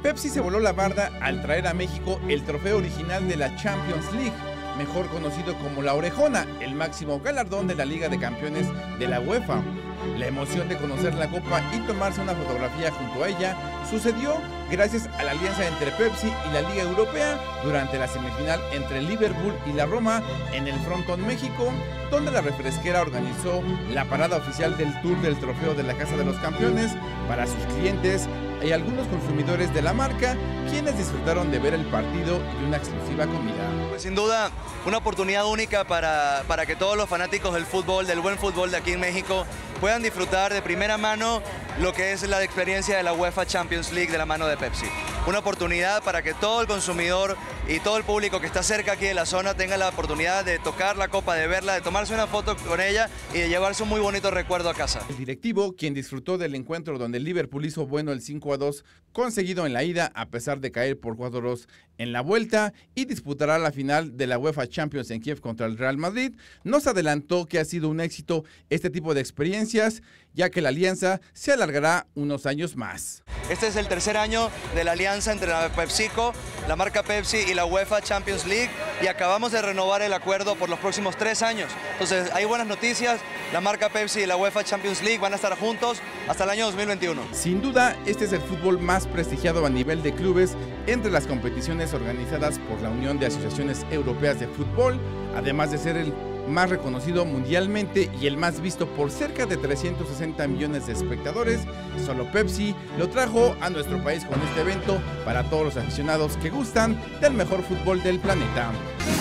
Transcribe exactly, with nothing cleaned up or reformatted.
Pepsi se voló la barda al traer a México el trofeo original de la Champions League, mejor conocido como la Orejona, el máximo galardón de la Liga de Campeones de la UEFA. La emoción de conocer la copa y tomarse una fotografía junto a ella sucedió gracias a la alianza entre Pepsi y la Liga Europea durante la semifinal entre el Liverpool y la Roma en el Frontón México, donde la refresquera organizó la parada oficial del Tour del Trofeo de la Casa de los Campeones para sus clientes y algunos consumidores de la marca, quienes disfrutaron de ver el partido y una exclusiva comida. Pues sin duda, una oportunidad única para, para que todos los fanáticos del fútbol, del buen fútbol de aquí en México, puedan disfrutar de primera mano lo que es la experiencia de la UEFA Champions League de la mano de Pepsi. Una oportunidad para que todo el consumidor y todo el público que está cerca aquí de la zona tenga la oportunidad de tocar la copa, de verla, de tomarse una foto con ella y de llevarse un muy bonito recuerdo a casa. El directivo, quien disfrutó del encuentro donde el Liverpool hizo bueno el cinco a dos conseguido en la ida a pesar de caer por cuatro a dos en la vuelta y disputará la final de la UEFA Champions en Kiev contra el Real Madrid, nos adelantó que ha sido un éxito este tipo de experiencias, ya que la alianza se alargará unos años más. Este es el tercer año de la alianza entre la PepsiCo, la marca Pepsi y la UEFA Champions League, y acabamos de renovar el acuerdo por los próximos tres años. Entonces hay buenas noticias, la marca Pepsi y la UEFA Champions League van a estar juntos hasta el año dos mil veintiuno. Sin duda, este es el fútbol más prestigiado a nivel de clubes entre las competiciones organizadas por la Unión de Asociaciones Europeas de Fútbol, además de ser el más reconocido mundialmente y el más visto por cerca de trescientos sesenta millones de espectadores. Solo Pepsi lo trajo a nuestro país con este evento para todos los aficionados que gustan del mejor fútbol del planeta.